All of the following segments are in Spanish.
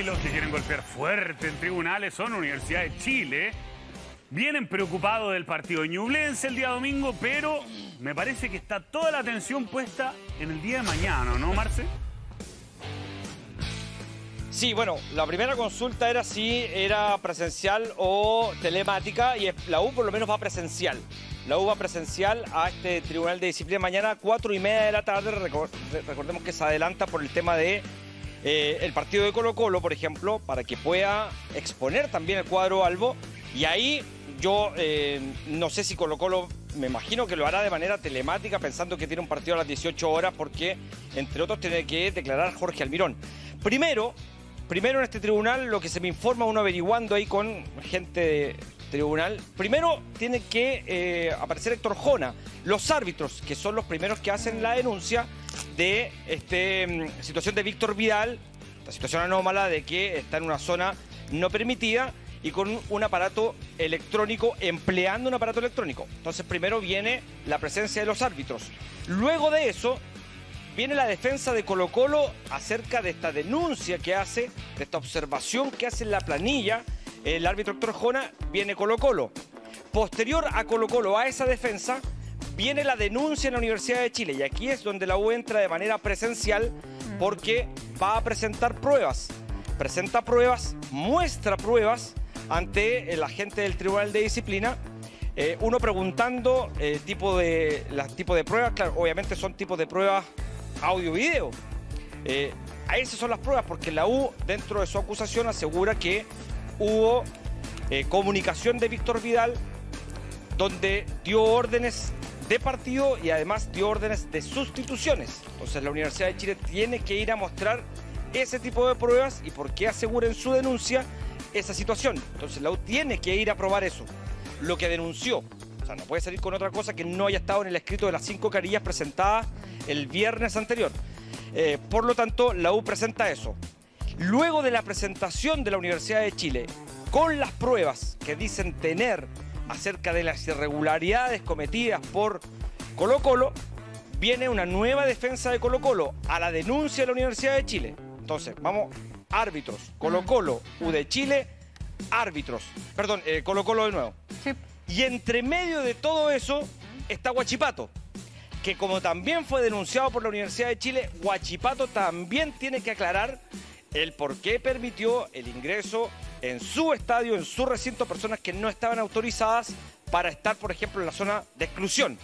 los que quieren golpear fuerte en tribunales son Universidad de Chile. Vienen preocupados del partido de Ñublense el día domingo, pero me parece que está toda la atención puesta en el día de mañana, ¿no, Marce? Sí, bueno, la primera consulta era si era presencial o telemática, y la U por lo menos va presencial. La U va presencial a este Tribunal de Disciplina mañana 4:30 de la tarde. Recordemos que se adelanta por el tema de el partido de Colo-Colo, por ejemplo, para que pueda exponer también el cuadro albo. Y ahí yo no sé si Colo-Colo, me imagino que lo hará de manera telemática, pensando que tiene un partido a las 18 horas, porque, entre otros, tiene que declarar Jorge Almirón. Primero en este tribunal, lo que se me informa, uno averiguando ahí con gente de tribunal, primero tiene que aparecer Héctor Jona, los árbitros, que son los primeros que hacen la denuncia de esta situación de Víctor Vidal, esta situación anómala de que está en una zona no permitida y con un aparato electrónico, empleando un aparato electrónico. Entonces primero viene la presencia de los árbitros. Luego de eso viene la defensa de Colo-Colo acerca de esta denuncia que hace, de esta observación que hace en la planilla el árbitro Héctor Jona. Viene Colo-Colo. Posterior a Colo-Colo, a esa defensa, viene la denuncia en la Universidad de Chile. Y aquí es donde la U entra de manera presencial, porque va a presentar pruebas. Presenta pruebas, muestra pruebas ante el agente del Tribunal de Disciplina. Uno preguntando tipo de pruebas. Claro, obviamente son tipos de pruebas audio-video. Esas son las pruebas, porque la U, dentro de su acusación, asegura que hubo comunicación de Víctor Vidal, donde dio órdenes de partido y además dio órdenes de sustituciones. Entonces la Universidad de Chile tiene que ir a mostrar ese tipo de pruebas y por qué asegura en su denuncia esa situación. Entonces la U tiene que ir a probar eso, lo que denunció. O sea, no puede salir con otra cosa que no haya estado en el escrito de las 5 querellas presentadas el viernes anterior. Por lo tanto, la U presenta eso. Luego de la presentación de la Universidad de Chile, con las pruebas que dicen tener acerca de las irregularidades cometidas por Colo-Colo, viene una nueva defensa de Colo-Colo a la denuncia de la Universidad de Chile. Entonces, vamos, árbitros, Colo-Colo, U de Chile, árbitros, perdón, Colo-Colo de nuevo. Sí. Y entre medio de todo eso está Huachipato, que como también fue denunciado por la Universidad de Chile, Huachipato también tiene que aclarar el por qué permitió el ingreso en su estadio, en su recinto, personas que no estaban autorizadas para estar, por ejemplo, en la zona de exclusión.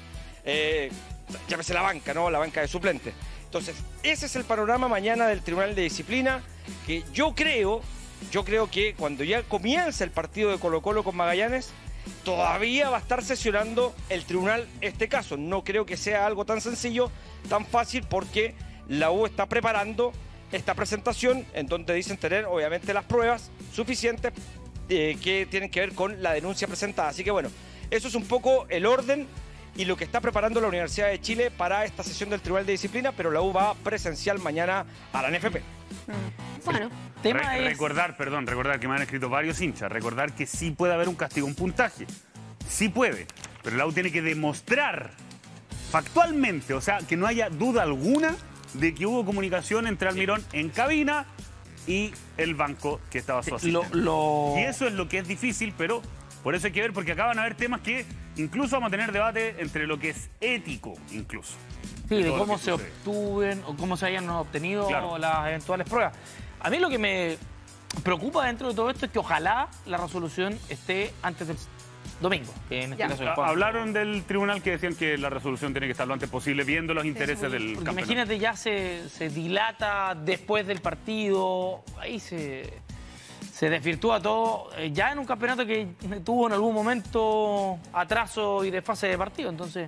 Llámese la banca, ¿no? La banca de suplentes. Entonces, ese es el panorama mañana del Tribunal de Disciplina, que yo creo que cuando ya comienza el partido de Colo-Colo con Magallanes, todavía va a estar sesionando el tribunal este caso. No creo que sea algo tan sencillo, tan fácil, porque la U está preparando esta presentación en donde dicen tener obviamente las pruebas suficientes que tienen que ver con la denuncia presentada. Así que bueno, eso es un poco el orden y lo que está preparando la Universidad de Chile para esta sesión del Tribunal de Disciplina, pero la U va presencial mañana a la NFP. Bueno, recordar que me han escrito varios hinchas, recordar que sí puede haber un castigo, un puntaje. Sí puede, pero la U tiene que demostrar factualmente, o sea, que no haya duda alguna de que hubo comunicación entre Almirón en cabina y el banco que estaba su asistente. Y eso es lo que es difícil, pero por eso hay que ver, porque acá van a haber temas que incluso vamos a tener debate entre lo que es ético, incluso. Sí, de cómo se obtuven o cómo se hayan obtenido las eventuales pruebas. A mí lo que me preocupa dentro de todo esto es que ojalá la resolución esté antes del domingo. En este caso, hablaron del tribunal que decían que la resolución tiene que estar lo antes posible, viendo los intereses del campeonato. Imagínate, ya se dilata después del partido, ahí se desvirtúa todo, ya en un campeonato que tuvo en algún momento atraso y desfase de partido. Entonces,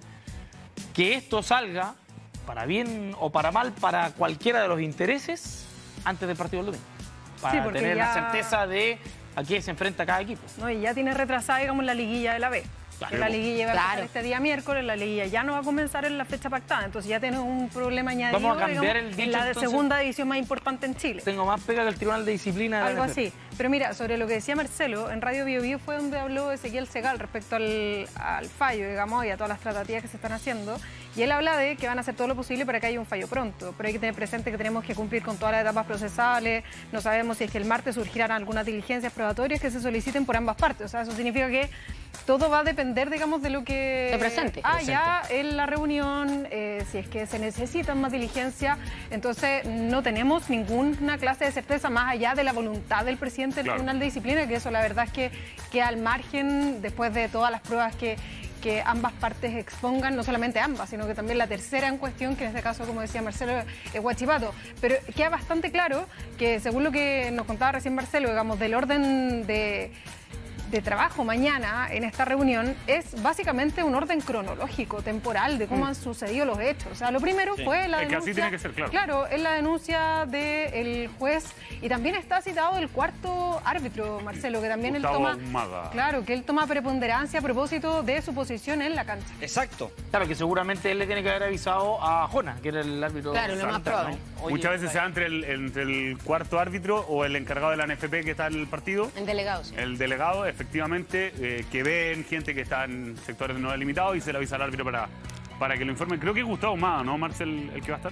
que esto salga, para bien o para mal, para cualquiera de los intereses, antes del partido del domingo. Para tener la certeza de a qué se enfrenta cada equipo. No, y ya tiene retrasada, digamos, la liguilla de la B. Claro. La liguilla va a empezar este día miércoles, la liguilla ya no va a comenzar en la fecha pactada, entonces ya tenemos un problema añadido. Vamos a cambiar, digamos, en la segunda división más importante en Chile. Tengo más pega que el Tribunal de Disciplina. Algo así. Pero mira, sobre lo que decía Marcelo, en Radio Bio Bio fue donde habló Ezequiel Segal respecto al fallo, digamos, y a todas las tratativas que se están haciendo. Y él habla de que van a hacer todo lo posible para que haya un fallo pronto, pero hay que tener presente que tenemos que cumplir con todas las etapas procesales, no sabemos si es que el martes surgirán algunas diligencias probatorias que se soliciten por ambas partes, o sea, eso significa que todo va a depender, digamos, de lo que se presente. Ya en la reunión, si es que se necesitan más diligencias, entonces no tenemos ninguna clase de certeza más allá de la voluntad del presidente del Tribunal de Disciplina, que eso la verdad es que queda al margen después de todas las pruebas que ambas partes expongan, no solamente ambas, sino que también la tercera en cuestión, que en este caso, como decía Marcelo, es Huachipato. Pero queda bastante claro que, según lo que nos contaba recién Marcelo, digamos, del orden de trabajo mañana en esta reunión es básicamente un orden cronológico, temporal, de cómo han sucedido los hechos. O sea, lo primero fue la denuncia... que así tiene que ser, claro. Claro, es la denuncia del juez y también está citado el cuarto árbitro, Marcelo, que también Gustavo él toma... Ahumada. Claro, que él toma preponderancia a propósito de su posición en la cancha. Exacto. Claro, que seguramente él le tiene que haber avisado a Jona, que era el árbitro. Claro, lo más probable. Oye, Muchas veces se da entre el cuarto árbitro o el encargado de la NFP que está en el partido. El delegado, sí. El delegado, efectivamente, que ven gente que está en sectores no delimitados y se le avisa al árbitro para que lo informen. Creo que es Gustavo Ahumada, ¿no, Marcel, el que va a estar?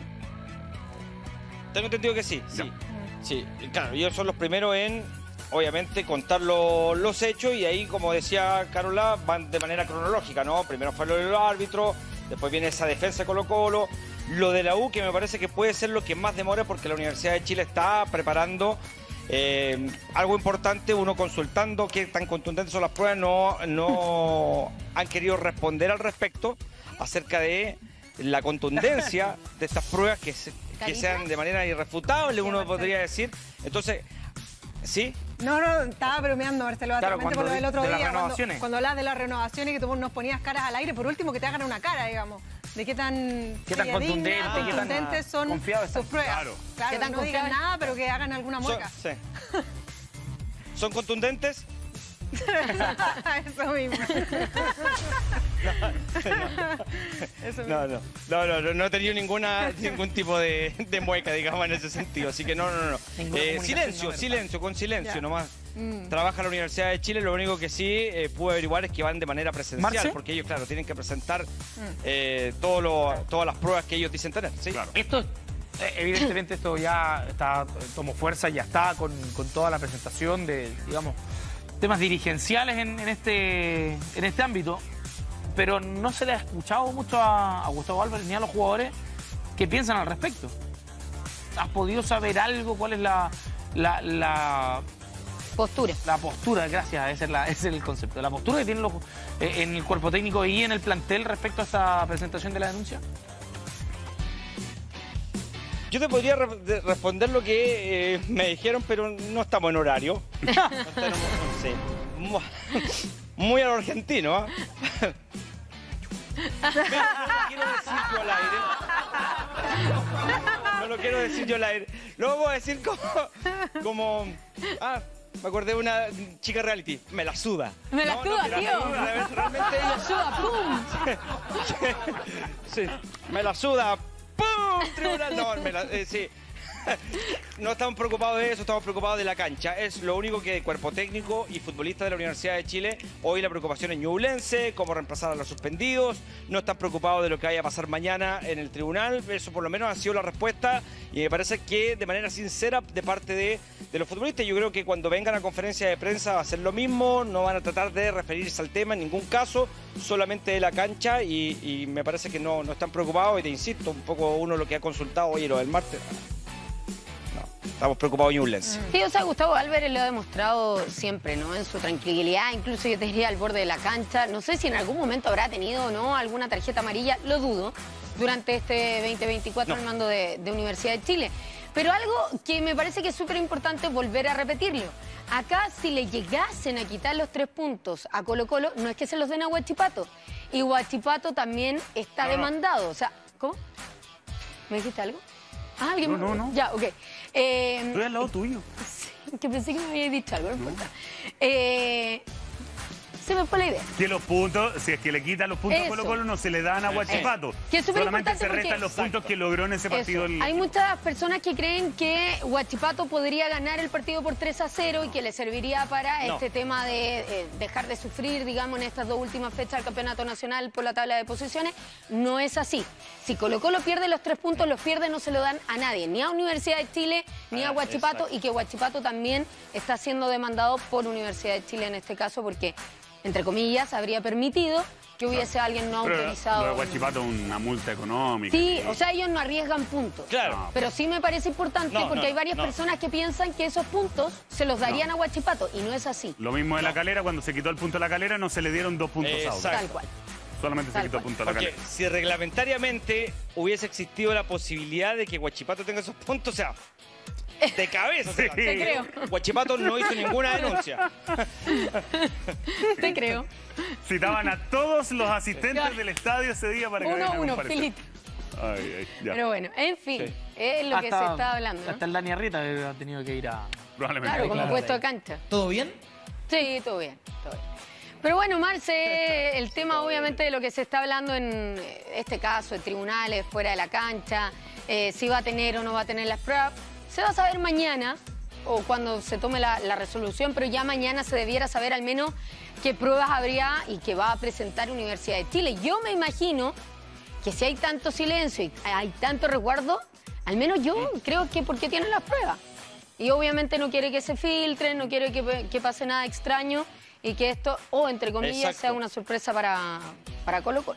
Tengo entendido que sí, Ya. sí. Sí, claro, ellos son los primeros en, obviamente, contar los hechos y ahí, como decía Carola, van de manera cronológica, ¿no? Primero fue lo del árbitro, después viene esa defensa de Colo-Colo, lo de la U, que me parece que puede ser lo que más demora porque la Universidad de Chile está preparando algo importante, uno consultando qué tan contundentes son las pruebas, no han querido responder al respecto acerca de la contundencia de estas pruebas que sean de manera irrefutable, uno podría decir. Entonces, ¿sí? No, estaba bromeando, Marcelo, Claro, básicamente por lo del otro de las día, renovaciones. cuando hablas de las renovaciones, que tú nos ponías caras al aire, por último que te hagan una cara, digamos, de qué tan contundente, qué tan contundentes son confiados sus están. pruebas. Claro. Claro, Qué tan no digan confiables. nada, pero que hagan alguna mueca. Sí. ¿Son contundentes? Eso mismo. Eso mismo. No he tenido ningún tipo de mueca, digamos, en ese sentido. Así que no. Silencio, con silencio Ya. nomás. Trabaja la Universidad de Chile, lo único que sí pude averiguar es que van de manera presencial, ¿Marce? porque ellos, claro, tienen que presentar todas las pruebas que ellos dicen tener. ¿Sí? Claro. Esto, evidentemente, esto ya está, tomó fuerza, ya está con toda la presentación de, digamos, temas dirigenciales en este ámbito, pero no se le ha escuchado mucho a Gustavo Álvarez ni a los jugadores que piensan al respecto. ¿Has podido saber algo? ¿Cuál es la Postura. La postura, gracias, ese es el concepto. La postura que tienen los, en el cuerpo técnico y en el plantel respecto a esta presentación de la denuncia. Yo te podría responder lo que me dijeron, pero no estamos en horario. No estamos, sí. Muy a lo argentino, ¿ah? No lo quiero decir yo al aire. No lo quiero decir yo al aire. Lo vamos a decir como me acordé de una chica reality. Me la suda. Me la suda, tío. Realmente Me la suda, ¡pum! Sí, me la suda. ¡Pum! Tribunal. No, sí. No estamos preocupados de eso, estamos preocupados de la cancha. Es lo único que el cuerpo técnico y futbolista de la Universidad de Chile, hoy la preocupación es Ñublense, cómo reemplazar a los suspendidos, no están preocupados de lo que vaya a pasar mañana en el tribunal. Eso por lo menos ha sido la respuesta y me parece que de manera sincera de parte de los futbolistas. Yo creo que cuando vengan a conferencia de prensa va a ser lo mismo, no van a tratar de referirse al tema en ningún caso, solamente de la cancha y me parece que no están preocupados y te insisto, un poco uno lo que ha consultado, oye, lo del martes. Estamos preocupados en Ñublense. Sí, o sea, Gustavo Álvarez lo ha demostrado siempre, ¿no? En su tranquilidad, incluso yo te diría al borde de la cancha. No sé si en algún momento habrá tenido o no alguna tarjeta amarilla, lo dudo, durante este 2024 al mando de Universidad de Chile. Pero algo que me parece que es súper importante volver a repetirlo. Acá, si le llegasen a quitar los 3 puntos a Colo-Colo, no es que se los den a Huachipato. Y Huachipato también está demandado. O sea, ¿cómo? ¿Me dijiste algo? Ah, ¿alguien? No. Ya, ok. Estoy al lado tuyo. Que pensé que me había dicho algo, no importa. se me fue la idea. Que los puntos, si es que le quitan los puntos a Colo-Colo, no se le dan a Huachipato. Que es súper solamente importante se restan los puntos que logró en ese partido. Hay muchas personas que creen que Huachipato podría ganar el partido por 3-0 y que le serviría para este tema de dejar de sufrir, digamos, en estas dos últimas fechas del Campeonato Nacional por la tabla de posiciones. No es así. Si Colo-Colo pierde los 3 puntos, los pierde, no se lo dan a nadie, ni a Universidad de Chile, ni a Huachipato, y que Huachipato también está siendo demandado por Universidad de Chile en este caso, porque, entre comillas, habría permitido que hubiese alguien no autorizado. Lo de Huachipato una multa económica. Sí, o sea, ellos no arriesgan puntos. Claro. Pero sí me parece importante porque hay varias personas que piensan que esos puntos se los darían a Huachipato y no es así. Lo mismo de La Calera, cuando se quitó el punto de La Calera, no se le dieron 2 puntos a otro. Tal cual. Solamente se quitó el punto de La Calera. Porque si reglamentariamente hubiese existido la posibilidad de que Huachipato tenga esos puntos, o sea, de cabeza. Sí. Te creo. Huachipato no hizo ninguna denuncia. Te creo. Citaban a todos los asistentes del estadio ese día para que vayan a 1-1, comparecer. filito. Ay, ya. Pero bueno, en fin, es lo que se está hablando, ¿no? Hasta el Dani Arrieta ha tenido que ir a... Probablemente. Claro, como puesto de cancha. ¿Todo bien? Sí, todo bien, todo bien. Pero bueno, Marce, el tema obviamente de lo que se está hablando en este caso, de tribunales, fuera de la cancha, si va a tener o no va a tener las pruebas, se va a saber mañana o cuando se tome la resolución, pero ya mañana se debiera saber al menos qué pruebas habría y que va a presentar Universidad de Chile. Yo me imagino que si hay tanto silencio y hay tanto resguardo, al menos yo creo que porque tienen las pruebas. Y obviamente no quiere que se filtren, no quiere que pase nada extraño y que esto, o entre comillas, sea una sorpresa para Colo-Colo.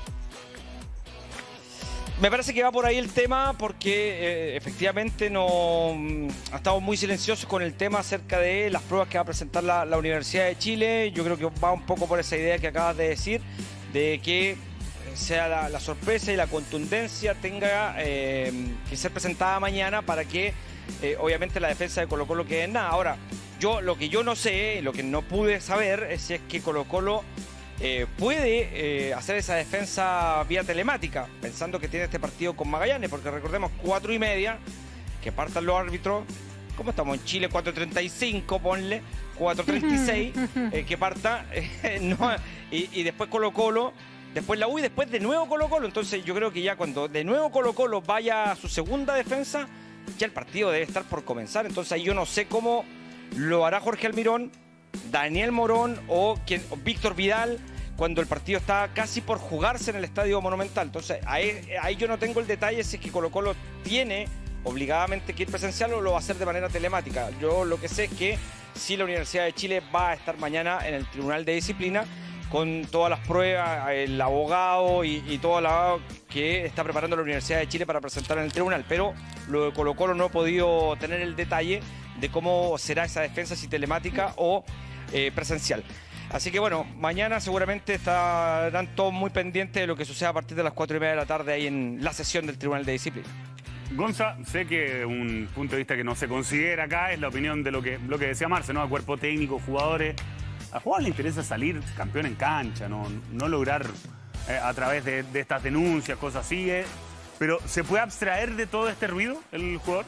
Me parece que va por ahí el tema porque efectivamente no ha estado muy silencioso con el tema acerca de las pruebas que va a presentar la Universidad de Chile. Yo creo que va un poco por esa idea que acabas de decir, de que sea la sorpresa y la contundencia tenga que ser presentada mañana para que obviamente la defensa de Colo-Colo quede en nada. Ahora, lo que yo no sé, lo que no pude saber es si es que Colo-Colo puede hacer esa defensa vía telemática, pensando que tiene este partido con Magallanes, porque recordemos 4:30, que partan los árbitros. ¿Cómo estamos en Chile? 4:35, ponle, 4:36, que parta, y después Colo-Colo, después la U y después de nuevo Colo-Colo. Entonces yo creo que ya cuando de nuevo Colo-Colo vaya a su segunda defensa, ya el partido debe estar por comenzar. Entonces ahí yo no sé cómo lo hará Jorge Almirón, Daniel Morón o Víctor Vidal cuando el partido está casi por jugarse en el Estadio Monumental. Entonces ahí yo no tengo el detalle si es que Colo-Colo tiene obligadamente que ir presencial o lo va a hacer de manera telemática. Yo lo que sé es que sí, la Universidad de Chile va a estar mañana en el Tribunal de Disciplina con todas las pruebas, el abogado y todo lo que está preparando la Universidad de Chile para presentar en el tribunal. Pero lo de Colo-Colo no he podido tener el detalle de cómo será esa defensa, si telemática o presencial. Así que bueno, mañana seguramente estarán todos muy pendientes de lo que suceda a partir de las 4:30 de la tarde ahí en la sesión del Tribunal de Disciplina. Gonza, sé que un punto de vista que no se considera acá es la opinión de lo que decía Marce, ¿no? El cuerpo técnico, jugadores. A jugadores les interesa salir campeón en cancha, no lograr a través de estas denuncias, cosas así. Pero ¿se puede abstraer de todo este ruido el jugador?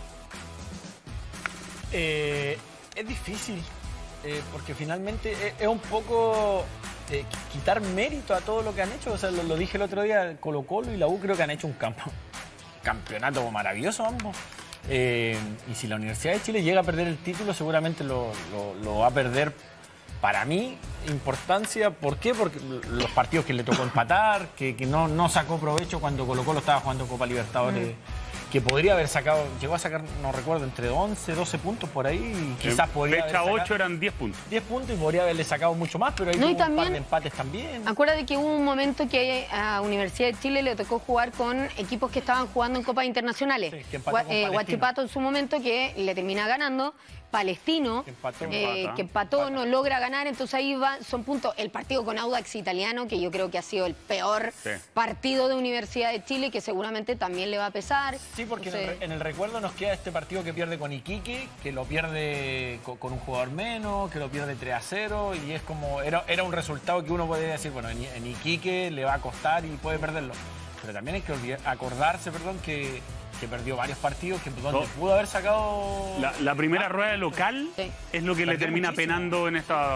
Es difícil, porque finalmente es un poco quitar mérito a todo lo que han hecho. O sea, lo dije el otro día, Colo-Colo y la U creo que han hecho un campeonato maravilloso ambos. Y si la Universidad de Chile llega a perder el título, seguramente lo va a perder. Para mí, importancia, ¿por qué? Porque los partidos que le tocó empatar, que no sacó provecho cuando Colo-Colo estaba jugando Copa Libertadores, que podría haber sacado, llegó a sacar, no recuerdo, entre 11, 12 puntos por ahí, y quizás podría fecha haber 8 eran 10 puntos. 10 puntos y podría haberle sacado mucho más, pero ahí tuvo un par de empates también. Acuérdate que hubo un momento que a Universidad de Chile le tocó jugar con equipos que estaban jugando en Copas Internacionales. Sí, que empató con Huachipato en su momento, que le termina ganando. Palestino, que empató, no logra ganar, entonces ahí son puntos. El partido con Audax Italiano, que yo creo que ha sido el peor partido de Universidad de Chile, que seguramente también le va a pesar. Sí, porque en el recuerdo nos queda este partido que pierde con Iquique, que lo pierde con un jugador menos, que lo pierde 3-0, y es como, era un resultado que uno podría decir, bueno, en Iquique le va a costar y puede perderlo. Pero también hay que acordarse, que perdió varios partidos, que donde pudo haber sacado... La primera rueda de local es lo que le termina penando en esta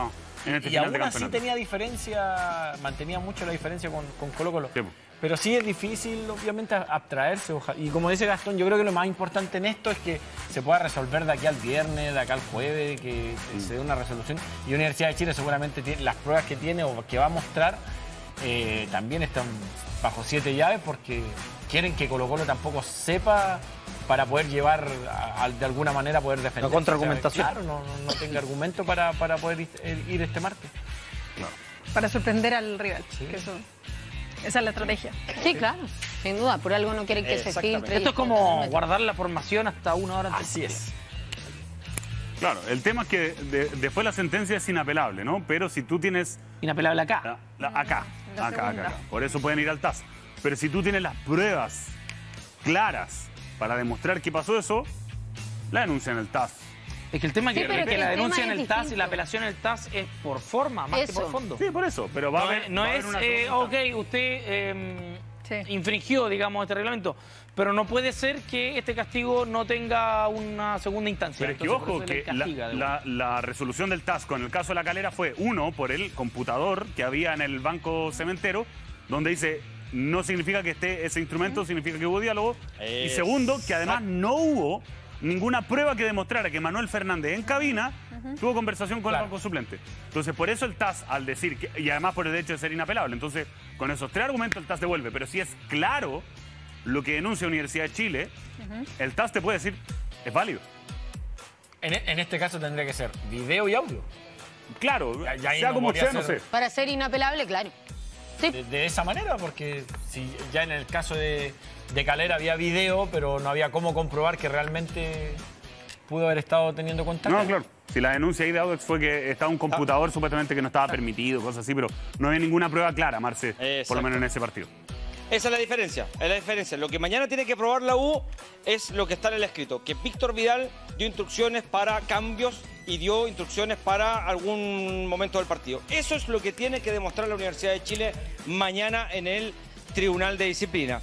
en este Y final aún de así campeonato. tenía diferencia, mantenía mucho la diferencia con Colo-Colo. Sí, po. Pero sí es difícil, obviamente, abstraerse. Y como dice Gastón, yo creo que lo más importante en esto es que se pueda resolver de aquí al viernes, de acá al jueves, que se dé una resolución. Y Universidad de Chile seguramente tiene, las pruebas que tiene o que va a mostrar también están bajo 7 llaves porque quieren que Colo-Colo tampoco sepa para poder llevar, de alguna manera, poder defender. La contraargumentación. Claro, no tenga argumento para poder ir este martes. Para sorprender al rival. Sí. Que esa es la estrategia. Sí, claro, sin duda. Por algo no quieren que se Exactamente. filtre. Esto es como guardar la formación hasta 1 hora antes. Así es. Claro, el tema es que después la sentencia es inapelable, ¿no? Pero si tú tienes... Inapelable acá. Acá. La segunda. Por eso pueden ir al TAS. Pero si tú tienes las pruebas claras para demostrar que pasó eso, la denuncia en el TAS. Es que el tema es Sí, que, pero que que la el denuncia tema en es el TAS y distinto. la apelación en el TAS es por forma, más que por Eso. fondo. Sí, por eso. Pero va a haber... No va a haber es, una segunda ok, instancia. usted Sí. infringió, digamos, este reglamento, pero no puede ser que este castigo no tenga una segunda instancia. Pero es que, Entonces, por ojo, eso le que castiga, digamos. la resolución del TAS con el caso de La Calera fue, uno, por el computador que había en el banco cementero, donde dice, no significa que esté ese instrumento, significa que hubo diálogo. Y segundo, que además no hubo ninguna prueba que demostrara que Manuel Fernández en cabina tuvo conversación con el banco suplente. Entonces, por eso el TAS, al decir, y además por el hecho de ser inapelable, entonces, con esos 3 argumentos el TAS devuelve. Pero si es claro lo que denuncia Universidad de Chile, el TAS te puede decir, es válido. En este caso tendría que ser video y audio. Claro, Ya ahí sea no como podría sea, no ser. sé. Para ser inapelable, claro. Sí. De esa manera, porque si ya en el caso de Calera había video, pero no había cómo comprobar que realmente pudo haber estado teniendo contacto. No, claro. Si la denuncia ahí de Audax fue que estaba un computador supuestamente que no estaba permitido, cosas así, pero no había ninguna prueba clara, Marce, por Exacto. lo menos en ese partido. Esa es la diferencia, es la diferencia. Lo que mañana tiene que probar la U es lo que está en el escrito, que Víctor Vidal dio instrucciones para cambios y dio instrucciones para algún momento del partido. Eso es lo que tiene que demostrar la Universidad de Chile mañana en el Tribunal de Disciplina.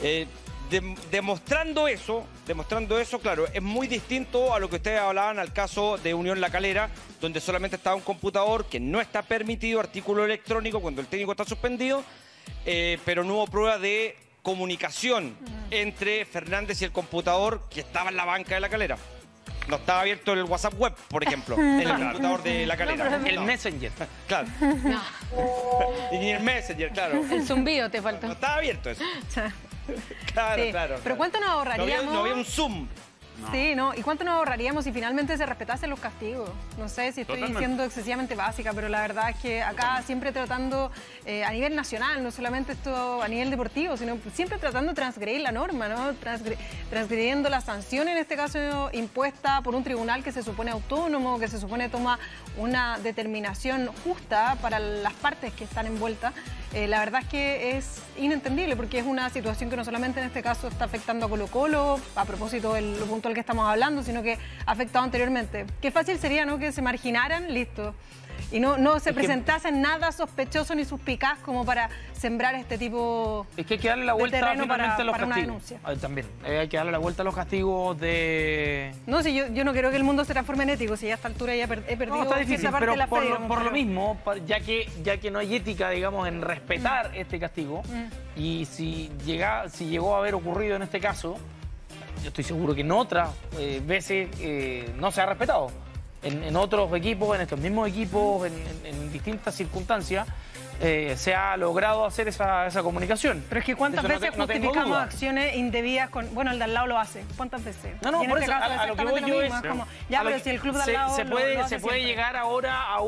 Demostrando eso, claro, es muy distinto a lo que ustedes hablaban al caso de Unión La Calera, donde solamente estaba un computador que no está permitido, artículo electrónico, cuando el técnico está suspendido, pero no hubo prueba de comunicación entre Fernández y el computador que estaba en la banca de La Calera. No estaba abierto el WhatsApp web, por ejemplo, en el computador de La Calera. El Messenger. Claro. No, Y ni el Messenger, claro. el zumbido te No faltó. estaba abierto eso. Claro, Sí. claro. Pero ¿cuánto nos ahorraríamos? No había un Zoom. Sí, ¿no? ¿Y cuánto nos ahorraríamos si finalmente se respetasen los castigos? No sé si estoy Totalmente. siendo excesivamente básica, pero la verdad es que acá siempre tratando a nivel nacional, no solamente esto a nivel deportivo, sino siempre tratando de transgredir la norma, ¿no? Transgrediendo la sanción, en este caso impuesta por un tribunal que se supone autónomo, que se supone toma una determinación justa para las partes que están envueltas. La verdad es que es inentendible porque es una situación que no solamente en este caso está afectando a Colo-Colo, a propósito del punto del que estamos hablando, sino que ha afectado anteriormente. Qué fácil sería, ¿no?, que se marginaran, listo, y no se presentasen nada sospechoso ni suspicaz como para sembrar este tipo Es que hay que darle la de vuelta terreno finalmente a los para una castigos. denuncia. También. Hay que darle la vuelta a los castigos de... No, si yo no quiero que el mundo se transforme en ético, si ya a esta altura ya he perdido No, está difícil, cierta parte pero de la fe, por digamos, lo pero- mismo, ya que no hay ética, digamos, en respetar este castigo, y si llegó a haber ocurrido en este caso, yo estoy seguro que en otras veces no se ha respetado. En otros equipos, en estos mismos equipos, en distintas circunstancias, se ha logrado hacer esa comunicación. Pero es que ¿cuántas De eso veces no tengo justificamos duda. acciones indebidas con... Bueno, el de al lado lo hace. ¿Cuántas veces? No, Y en por este eso, caso a lo que voy exactamente yo lo es... mismo, como, ya, a lo pero que- si el club de al lado se lo puede hace puede siempre. llegar ahora a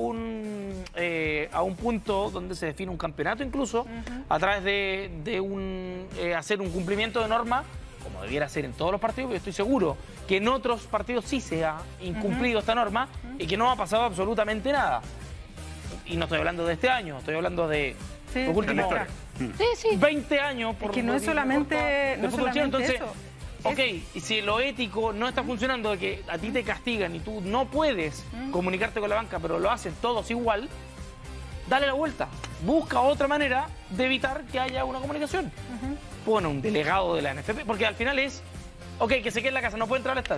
un punto donde se define un campeonato incluso, a través de hacer un cumplimiento de norma, como debiera ser en todos los partidos, pero estoy seguro que en otros partidos sí se ha incumplido esta norma y que no ha pasado absolutamente nada. Y no estoy hablando de este año, estoy hablando de Sí, los últimos claro. Sí, sí. 20 años. Es que no es solamente, de fútbol chileno. Entonces, eso. ok, y si lo ético no está funcionando, de que a ti te castigan y tú no puedes comunicarte con la banca, pero lo hacen todos igual, dale la vuelta. Busca otra manera de evitar que haya una comunicación. Pone un delegado de la NFP, porque al final es, ok, que se quede en la casa, no puede entrar al estadio.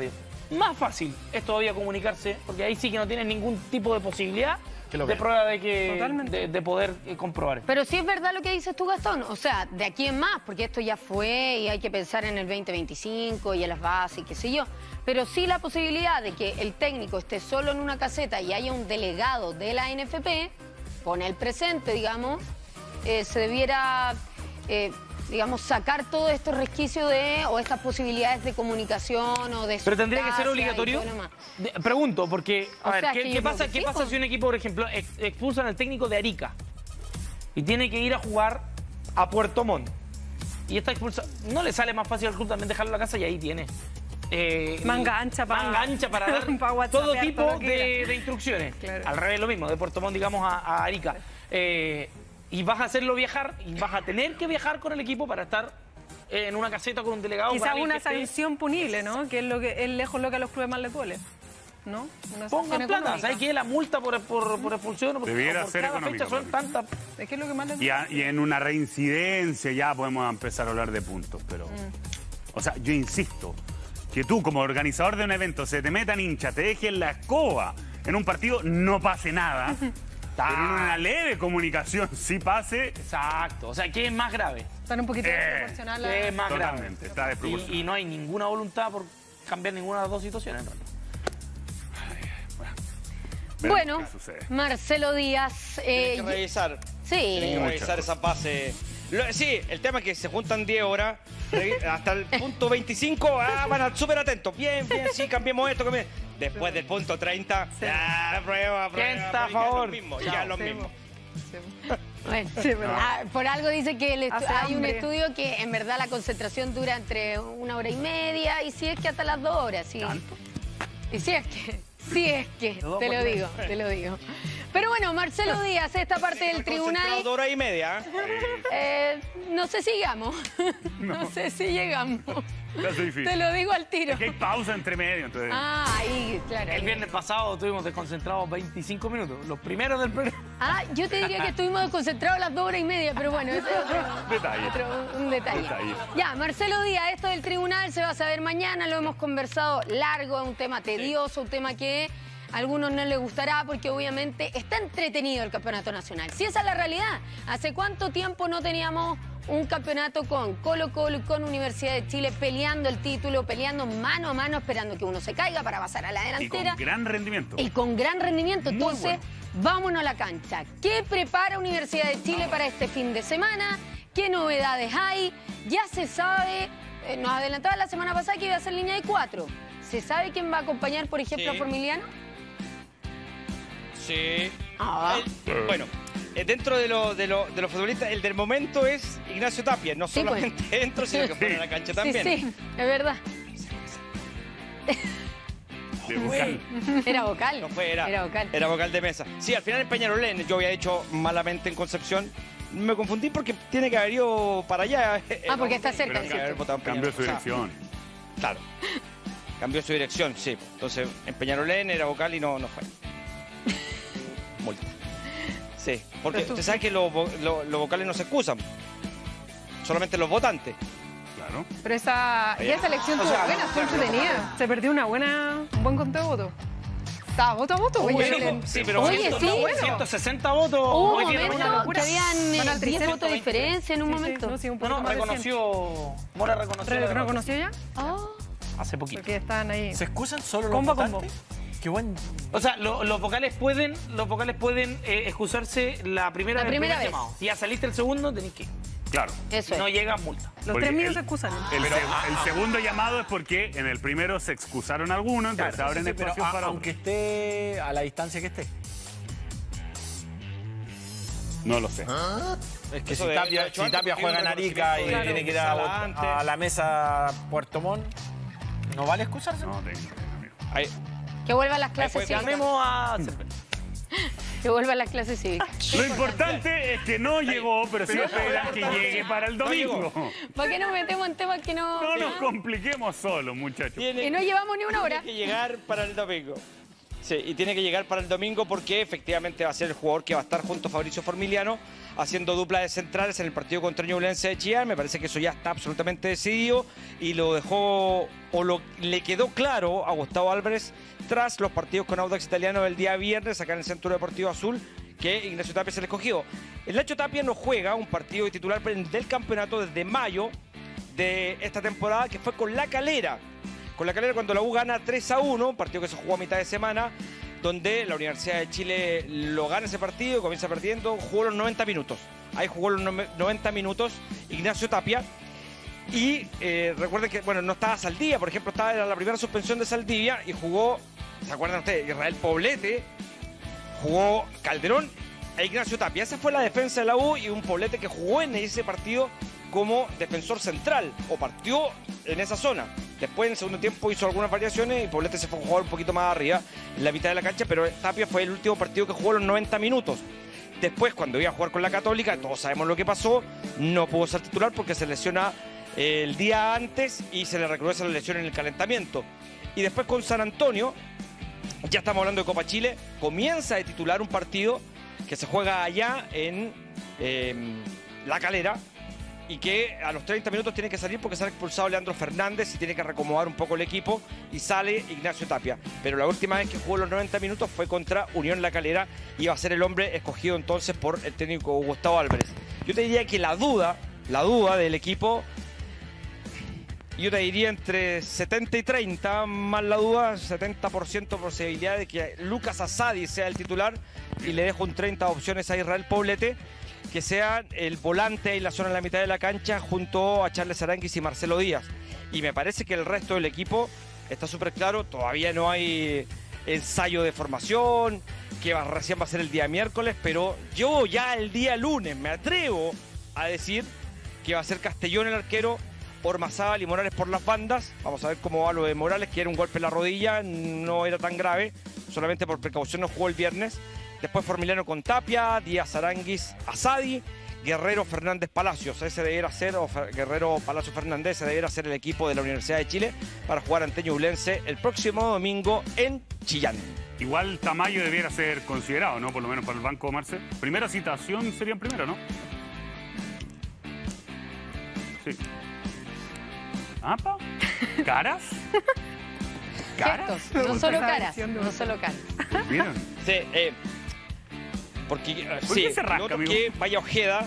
Más fácil es todavía comunicarse, porque ahí sí que no tienes ningún tipo de posibilidad lo de vean. prueba de que Totalmente. de poder comprobar. Pero sí es verdad lo que dices tú, Gastón. O sea, de aquí en más, porque esto ya fue y hay que pensar en el 2025 y en las bases y qué sé yo. Pero sí la posibilidad de que el técnico esté solo en una caseta y haya un delegado de la NFP, con el presente, digamos, se debiera, digamos, sacar todos estos resquicios o estas posibilidades de comunicación o de... Pero tendría que ser sustancia obligatorio. y todo lo demás. Pregunto, porque, a O ver, sea, ¿qué que yo pasa, creo que ¿qué sí, pasa po. si un equipo, por ejemplo, expulsan al técnico de Arica y tiene que ir a jugar a Puerto Montt? Y esta expulsión, ¿no le sale más fácil al club también dejarlo en la casa y ahí tiene? Manga ancha para dar pa whatsappear todo todo tipo lo que de instrucciones. Claro. Al revés lo mismo, de Puerto Montt, digamos, a Arica. Y vas a hacerlo viajar y vas a tener que viajar con el equipo para estar en una caseta con un delegado. Quizás para alguien una que esté. sanción punible, ¿no? Que es lo que es lejos lo que a los clubes más les duele. ¿No? Una sanción Pongan plata, económica. ¿sabes qué? La multa por expulsión o por, Debiera o por ser cada económica, fecha son por lo menos. tantas. Es que es lo que más les Y, duele. y en una reincidencia ya podemos empezar a hablar de puntos, pero... O sea, yo insisto, que tú como organizador de un evento se te metan hinchas, te dejen la escoba en un partido, no pase nada. Pero en una leve comunicación sí pase. Exacto, o sea, ¿qué es más grave? Están un poquito desproporcionadas las- ¿Qué es más grave? Totalmente, está desproporcionado. Y no hay ninguna voluntad por cambiar ninguna de las dos situaciones, en realidad. Veremos Bueno, qué sucede. Marcelo Díaz... Tienen que revisar. Tienen que sí, revisar esa base. Sí, el tema es que se juntan 10 horas, hasta el punto 25, van a súper atentos. Bien, bien, sí, cambiemos esto, cambiemos. Después del punto 30, ya, prueba. ¿Quién está a ya favor? lo mismo, Chao. ya lo Sí, mismo. bueno, ¿verdad? por algo dice que Hace hay un hambre. estudio que en verdad la concentración dura entre 1 hora y media y si es que hasta las 2 horas. Sí. Y si es que, te lo digo. Pero bueno, Marcelo Díaz, esta parte del Concentrado tribunal, 2 horas y media. no sé si llegamos. No sé si llegamos. Ya es difícil. Te lo digo al tiro. Es que hay pausa entre medio, entonces... Ah, ahí, claro. El viernes pasado estuvimos desconcentrados 25 minutos, los primeros del programa. Ah, yo te diría que estuvimos desconcentrados las 2 horas y media, pero bueno, ese es un detalle. Detalle. Ya, Marcelo Díaz, esto del tribunal se va a saber mañana, lo hemos conversado largo, es un tema tedioso, un tema que a algunos no les gustará porque obviamente está entretenido el campeonato nacional. Si esa es la realidad, ¿hace cuánto tiempo no teníamos un campeonato con Colo-Colo y con Universidad de Chile peleando el título, peleando mano a mano, esperando que uno se caiga para pasar a la Y delantera? con gran rendimiento. Y con gran rendimiento. Muy Entonces, vámonos a la cancha. ¿Qué prepara Universidad de Chile para este fin de semana? ¿Qué novedades hay? Ya se sabe, nos adelantaba la semana pasada que iba a ser línea de 4. ¿Se sabe quién va a acompañar, por ejemplo, Sí. a Formiliano? Sí. Ah. Bueno, dentro de los futbolistas, el del momento es Ignacio Tapia. No Sí, pues. solamente dentro, sino que fuera de la cancha también. Sí, sí, es verdad. De vocal. Era vocal. No fue, era vocal. de mesa. Sí, al final en Peñarolén, yo había hecho malamente en Concepción. Me confundí porque tiene que haber ido para allá. Ah, porque está cerca, Tiene que haber ¿cierto? votado en Cambió su Peñarolén. O sea, dirección. claro. Cambió su dirección, sí. Entonces, en Peñarolén era vocal y no fue. Multa. Sí, porque usted sabe que los vocales no se excusan. Solamente los votantes. Claro. Pero esa elección tuvo buena, fue entretenida. Se perdió un buen conteo de votos. Estaba voto a voto. Oye, Sí, pero Oye, sí. 160 votos. Hubo un Hoy tiene momento una que habían Van al 10 300, votos de diferencia en un momento. No, sí, un No, poquito no, más de 100. reconoció. Mora reconoció. la ¿No conoció ya? Oh. Hace poquito. Porque están ahí. ¿Se excusan solo los Combo a votantes? Qué buen... O sea, los vocales pueden excusarse la primera La vez. primera vez. Llamado. Si ya saliste el segundo, tenés que ir. Claro. Eso No es. llega multa. Los Porque 3 minutos el- se excusan. El segundo llamado es porque en el primero se excusaron algunos, entonces Claro, abren sí, pero espacios para aunque otros. esté a la distancia que esté. No lo sé. Es que Eso si de- Tapia, lo he hecho si antes Tapia porque juega en hay un Arica y reconocimiento tiene que ir de sala a antes. la mesa Puerto Montt, ¿no vale excusarse? No tengo, amigo. Ahí. Que vuelvan las clases fue, cívicas. Llamemos a. Que vuelvan las clases cívicas. Lo importante es que no llegó, pero sí esperan que llegue para el domingo. ¿Para qué nos metemos en temas que no... No nos compliquemos solo, muchachos. Que no llevamos ni una hora? Tiene que llegar para el domingo. Sí, y tiene que llegar para el domingo porque efectivamente va a ser el jugador que va a estar junto a Fabricio Formiliano haciendo dupla de centrales en el partido contra Ñublense de Chillán. Me parece que eso ya está absolutamente decidido y lo dejó, le quedó claro a Gustavo Álvarez tras los partidos con Audax Italiano el día viernes acá en el Centro Deportivo Azul, que Ignacio Tapia se le escogió. El Nacho Tapia no juega un partido de titular del campeonato desde mayo de esta temporada, que fue con La Calera. Con La Calera cuando la U gana 3-1, un partido que se jugó a mitad de semana, donde la Universidad de Chile lo gana ese partido, comienza perdiendo, jugó los 90 minutos. Ahí jugó los 90 minutos Ignacio Tapia. Y recuerden que, bueno, no estaba Saldivia, por ejemplo, era la primera suspensión de Saldivia y jugó, ¿se acuerdan ustedes? Israel Poblete, jugó Calderón e Ignacio Tapia. Esa fue la defensa de la U y un Poblete que jugó en ese partido como defensor central, o partió en esa zona. Después en el segundo tiempo hizo algunas variaciones y Poblete se fue a jugar un poquito más arriba, en la mitad de la cancha, pero Tapia fue el último partido que jugó los 90 minutos. Después, cuando iba a jugar con la Católica, todos sabemos lo que pasó, no pudo ser titular porque se lesiona el día antes y se le recrudece la lesión en el calentamiento. Y después con San Antonio, ya estamos hablando de Copa Chile, comienza de titular un partido que se juega allá en La Calera, y que a los 30 minutos tiene que salir porque sale expulsado Leandro Fernández y tiene que reacomodar un poco el equipo y sale Ignacio Tapia. Pero la última vez que jugó los 90 minutos fue contra Unión La Calera y va a ser el hombre escogido entonces por el técnico Gustavo Álvarez. Yo te diría que la duda del equipo, yo te diría entre 70 y 30, más la duda, 70% posibilidad de que Lucas Asadi sea el titular y le dejo un 30 opciones a Israel Poblete, que sea el volante en la zona en la mitad de la cancha junto a Charles Aranguis y Marcelo Díaz. Y me parece que el resto del equipo está súper claro, todavía no hay ensayo de formación, que recién va a ser el día miércoles, pero yo ya el día lunes me atrevo a decir que va a ser Castellón el arquero, Ormazábal y Morales por las bandas. Vamos a ver cómo va lo de Morales, que era un golpe en la rodilla, no era tan grave, solamente por precaución no jugó el viernes. Después Formiliano con Tapia, Díaz Aranguis, Asadi, Guerrero Fernández Palacios. Ese debiera ser, o Guerrero Palacio Fernández, ese debiera ser el equipo de la Universidad de Chile para jugar ante Ñublense el próximo domingo en Chillán. Igual Tamayo debiera ser considerado, ¿no? Por lo menos para el banco, Marce. Primera citación sería en primero, ¿no? Sí. ¿Apa? ¿Caras? ¿Caras? Gestos, no solo caras, no solo caras. ¿Vieron? Sí, porque ¿Por qué se rasca, noto amigo? que vaya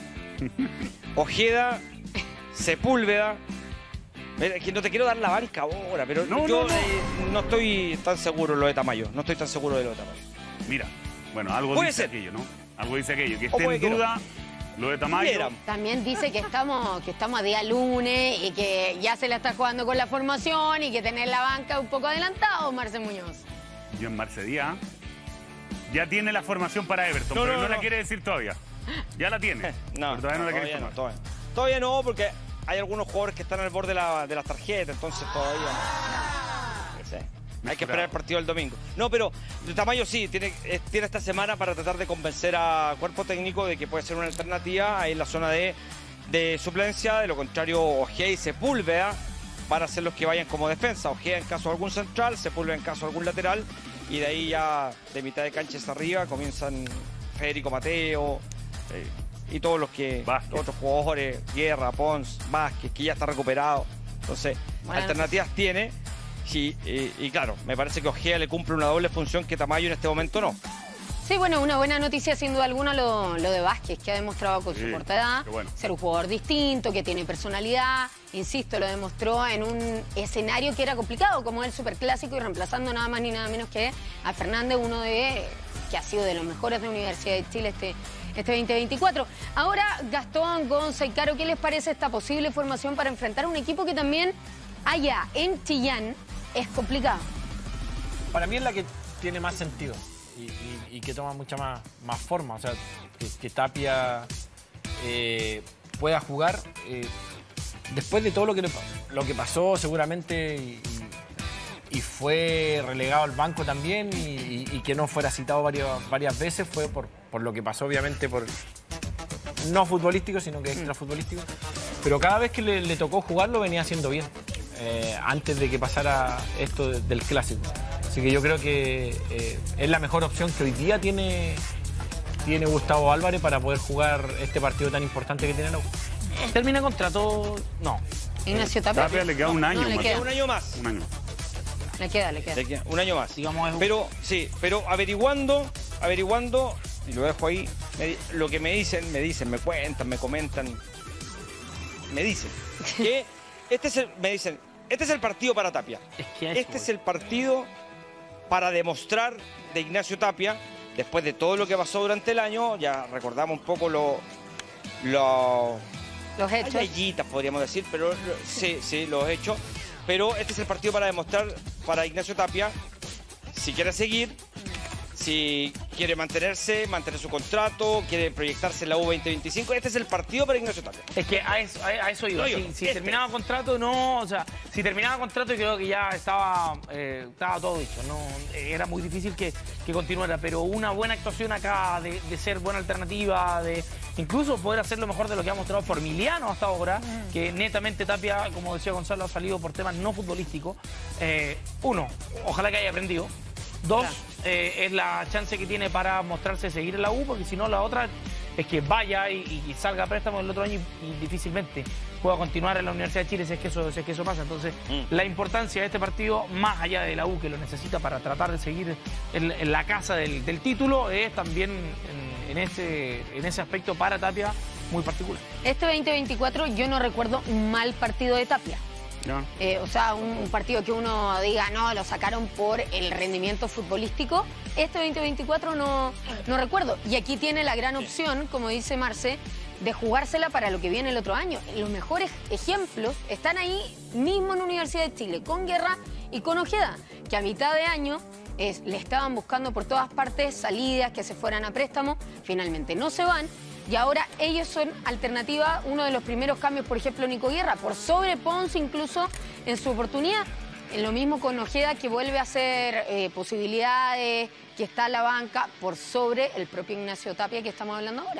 Ojeda, Sepúlveda. Es que no te quiero dar la banca ahora, pero yo no estoy tan seguro de lo de Tamayo. No estoy tan seguro de lo de Tamayo. Mira, bueno, algo Puede dice ser. aquello, ¿no? Algo dice aquello. Que O esté puede en que no. duda lo de Tamayo. También dice que estamos a día lunes y que ya se la está jugando con la formación y que tener la banca un poco adelantado, Marce Muñoz. Yo en Marce Díaz ya tiene la formación para Everton, No, pero no, no la no. quiere decir todavía. Ya la tiene. No, pero todavía no la quiere no, informar. todavía no, porque hay algunos jugadores que están al borde de las tarjetas, entonces todavía no. Sí. Hay que esperar el partido del domingo. No, pero Tamayo sí, tiene esta semana para tratar de convencer a cuerpo técnico de que puede ser una alternativa ahí en la zona de suplencia. De lo contrario, Ojeda y Sepúlveda para ser los que vayan como defensa. Ojeda en caso de algún central, Sepúlveda en caso de algún lateral. Y de ahí ya de mitad de cancha hacia arriba comienzan Federico Mateo y todos los otros jugadores, Guerra, Pons, Vázquez, que ya está recuperado. Entonces, Bueno, alternativas tiene. Sí, y claro, me parece que Ojeda le cumple una doble función que Tamayo en este momento no. Sí, bueno, una buena noticia sin duda alguna lo de Vázquez, que ha demostrado con su Sí, corta edad qué bueno. ser un jugador distinto, que tiene personalidad. Insisto, lo demostró en un escenario que era complicado, como el Superclásico, y reemplazando nada más ni nada menos que a Fernández, que ha sido de los mejores de Universidad de Chile este 2024. Ahora, Gastón, Gonza y Caro, ¿qué les parece esta posible formación para enfrentar a un equipo que también allá en Chillán es complicado? Para mí es la que tiene más sentido y que toma mucha más forma. O sea, que Tapia pueda jugar después de todo lo que pasó seguramente y fue relegado al banco también y que no fuera citado varias veces fue por lo que pasó, obviamente, por no futbolístico, sino que extrafutbolístico. Pero cada vez que le tocó jugar lo venía haciendo bien, antes de que pasara esto del clásico. O Así que yo creo que es la mejor opción que hoy día tiene Gustavo Álvarez para poder jugar este partido tan importante que tiene la U. ¿Termina contrato? No. Ignacio Tapia. Tapia le queda un año No, le más. queda. Un año más. Un año. Le queda. Le queda un año más. Digamos, Pero, sí, pero averiguando, y lo dejo ahí, lo que me dicen, me cuentan, me comentan, me dicen que este es el partido para Tapia. Es que a eso Este voy. es el partido para demostrar de Ignacio Tapia, después de todo lo que pasó durante el año, ya recordamos un poco los Los hechos. Hay podríamos decir, pero sí, los hechos. Pero este es el partido para demostrar para Ignacio Tapia si quiere seguir, si quiere mantener su contrato, quiere proyectarse en la U2025. Este es el partido para Ignacio Tapia. Es que a eso iba. No, Si terminaba contrato, no. O sea, si terminaba contrato, creo que ya estaba todo dicho. No, era muy difícil que continuara. Pero una buena actuación acá, de ser buena alternativa, de incluso poder hacer lo mejor de lo que ha mostrado Formiliano hasta ahora, que netamente Tapia, como decía Gonzalo, ha salido por temas no futbolísticos. Uno, ojalá que haya aprendido. Dos, Claro. Es la chance que tiene para mostrarse seguir en la U, porque si no la otra es que vaya y salga a préstamo el otro año y difícilmente pueda continuar en la Universidad de Chile si es que eso pasa. Entonces, la importancia de este partido, más allá de la U que lo necesita para tratar de seguir en la casa del título, es también en ese aspecto para Tapia muy particular. Este 2024 yo no recuerdo un mal partido de Tapia. ¿Ya? O sea, un partido que uno diga, no, lo sacaron por el rendimiento futbolístico. Este 2024 no recuerdo. Y aquí tiene la gran opción, como dice Marce, de jugársela para lo que viene el otro año. Los mejores ejemplos están ahí mismo en Universidad de Chile, con Guerra y con Ojeda, que a mitad de año le estaban buscando por todas partes salidas, que se fueran a préstamo. Finalmente no se van. Y ahora ellos son alternativa, uno de los primeros cambios, por ejemplo, Nico Guerra, por sobre Ponce incluso en su oportunidad. Lo mismo con Ojeda, que vuelve a hacer posibilidades, que está a la banca, por sobre el propio Ignacio Tapia que estamos hablando ahora.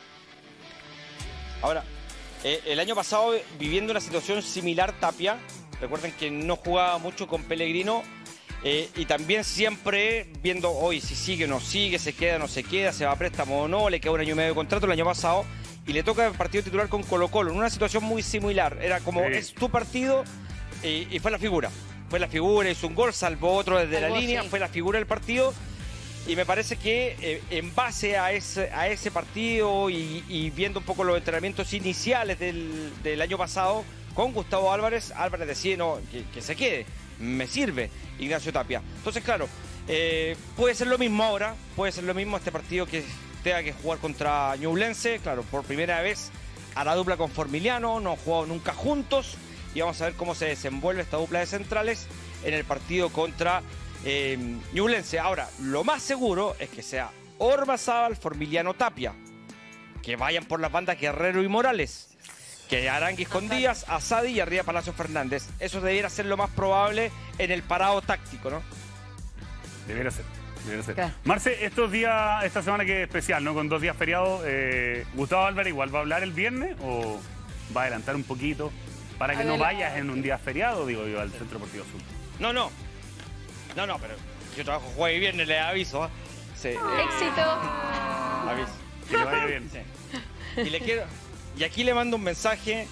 Ahora, el año pasado, viviendo una situación similar, Tapia, recuerden que no jugaba mucho con Pellegrino, y también siempre viendo hoy si sigue o no sigue, se queda o no se queda, se va a préstamo o no, le queda un año y medio de contrato el año pasado, y le toca el partido titular con Colo-Colo, en una situación muy similar. Era como, Sí. es tu partido, y fue la figura. Fue la figura, hizo un gol, salvó otro desde la Salvó, línea, sí. fue la figura del partido. Y me parece que en base a ese partido y viendo un poco los entrenamientos iniciales del año pasado con Gustavo Álvarez decía no, que se quede, me sirve Ignacio Tapia. Entonces, claro, puede ser lo mismo ahora, puede ser lo mismo este partido que tenga que jugar contra Ñublense, claro, por primera vez a la dupla con Formiliano, no han jugado nunca juntos y vamos a ver cómo se desenvuelve esta dupla de centrales en el partido contra Ñublense. Ahora, lo más seguro es que sea Ormazábal, Formiliano, Tapia, que vayan por las bandas Guerrero y Morales, que Aranguis con Díaz, Asadi y arriba Palacio Fernández. Eso debiera ser lo más probable en el parado táctico, ¿no? Debería ser. Claro. Marce, esta semana que es especial, ¿no? Con 2 días feriados, ¿Gustavo Álvarez igual va a hablar el viernes o va a adelantar un poquito para que no vayas en un día feriado, digo yo, al Centro Deportivo Sur? No, pero yo trabajo jueves y viernes, les aviso. Sí, Éxito. aviso. Que le vaya bien. Sí. Y aquí le mando un mensaje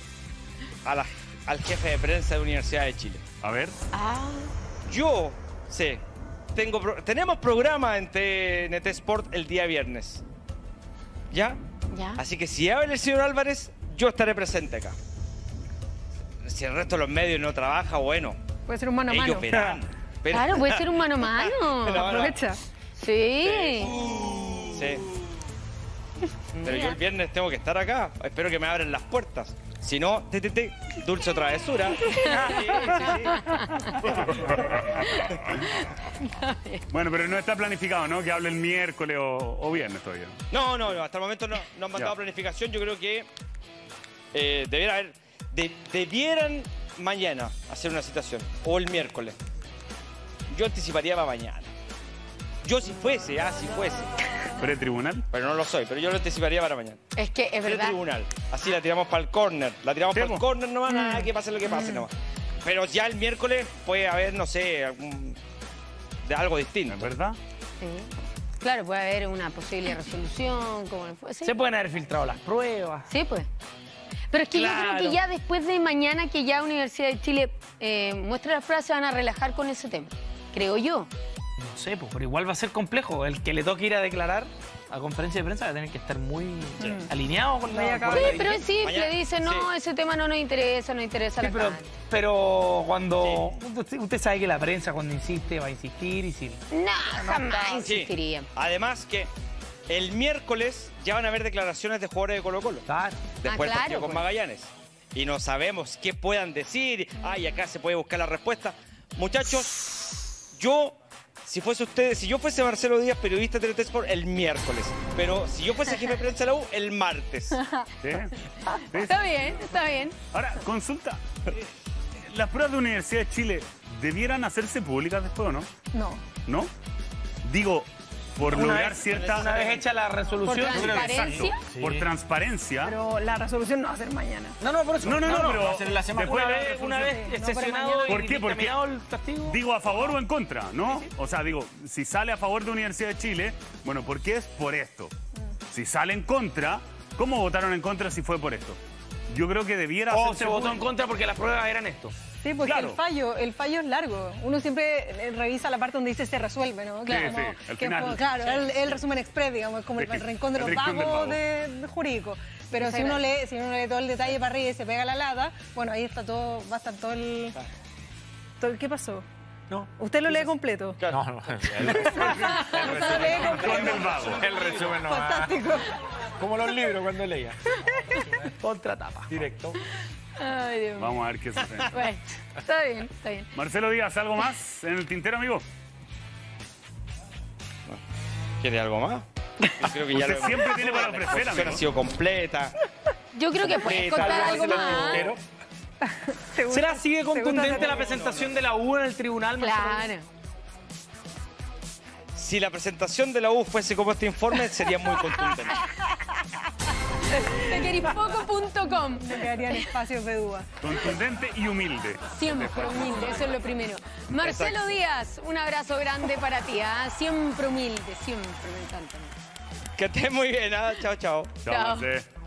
al jefe de prensa de la Universidad de Chile. A ver. Yo sé, tenemos programa en TNT Sport el día viernes. ¿Ya? Ya. Así que si habla el señor Álvarez, yo estaré presente acá. Si el resto de los medios no trabaja, bueno, Puede ser un mano a mano. ellos verán. Pero- Claro, puede ser un mano a mano. Pero ahora- Aprovecha. Sí. Sí. Pero yo el viernes tengo que estar acá. Espero que me abran las puertas. Si no, dulce o travesura. Bueno, pero no está planificado, ¿no? Que hable el miércoles o viernes todavía. No, hasta el momento no han mandado Ya. planificación. Yo creo que debieran mañana hacer una citación. O el miércoles. Yo anticiparía para mañana. Yo si fuese. ¿Pre-tribunal? Pero no lo soy, pero yo lo anticiparía para mañana. Es que es El verdad. tribunal. Así la tiramos para el córner. La tiramos Sí, para el po. córner nomás, nada, que pase lo que pase nomás. Pero ya el miércoles puede haber, no sé, de algo distinto. ¿Es verdad? Sí. Claro, puede haber una posible resolución, como fuese. Se pueden haber filtrado las pruebas. Sí, pues. Pero es que yo creo que ya después de mañana que ya Universidad de Chile muestre las pruebas, se van a relajar con ese tema. Creo yo. No sé, pues, pero igual va a ser complejo. El que le toque ir a declarar a conferencia de prensa va a tener que estar muy alineado con la... Sí, pero es simple. Mañana, dice, no, ese tema no nos interesa, no interesa Sí, la pero cuando... Usted sabe que la prensa cuando insiste va a insistir y si... No, jamás Sí. insistiría. Además que el miércoles ya van a haber declaraciones de jugadores de Colo-Colo. Claro. Después del claro, partido con pues. Magallanes. Y no sabemos qué puedan decir. Ay, acá se puede buscar la respuesta. Muchachos, si yo fuese Marcelo Díaz, periodista de TNT Sport, el miércoles. Pero si yo fuese jefe de prensa de la U, el martes. ¿Sí? ¿Sí? Está bien, está bien. Ahora, consulta. ¿Las pruebas de Universidad de Chile debieran hacerse públicas después o no? No. ¿No? Digo, por lograr cierta... Una vez hecha la resolución... Por transparencia. Exacto, por transparencia. Pero la resolución no va a ser mañana. No, por eso. No, pero va a ser la semana. después Una vez Sí, no, sesionado pero y ¿Por qué? Porque dictaminado el castigo... digo a favor o en contra, ¿no? O sea, digo, si sale a favor de Universidad de Chile, bueno, ¿por qué es por esto? Si sale en contra, ¿cómo votaron en contra si fue por esto? Yo creo que debiera O hacerse se votó en público. contra porque las pruebas eran esto. Sí, porque Claro. el fallo es largo. Uno siempre revisa la parte donde dice se resuelve, ¿no? Sí, Como sí, al que final. fue, claro, el resumen express, digamos, es como el Sí, rincón de el los rincón del vagos vago. de jurídico. Pero si uno lee todo el detalle para arriba y se pega la lata, bueno, ahí está todo, va a estar todo el... ¿Qué pasó? No. ¿Usted lo lee completo? No. Lo lee Rincón del completo. vago. El resumen no. Fantástico. Como los libros cuando leía. Contratapa. Directo. Ay, Dios mío. Vamos a ver qué sucede. Bueno, está bien, está bien. Marcelo Díaz, ¿algo más en el tintero, amigo? ¿Quiere algo más? Yo creo que ya Usted siempre tiene para La ofrecer, exposición amigo. ha sido completa. Yo creo que puedes contar algo más. Pero ¿Te gusta- ¿Será así de te gusta contundente hacer- la presentación de la U en el tribunal? Claro. Si la presentación de la U fuese como este informe, sería muy contundente. Tequeripoco.com. Me quedarían espacios de duda. Contundente y humilde. Siempre humilde, eso es lo primero. Marcelo Díaz, un abrazo grande para ti. Siempre humilde, siempre, me encanta. Que estés muy bien. Chao, chao. Chao, Chao. Marcelo.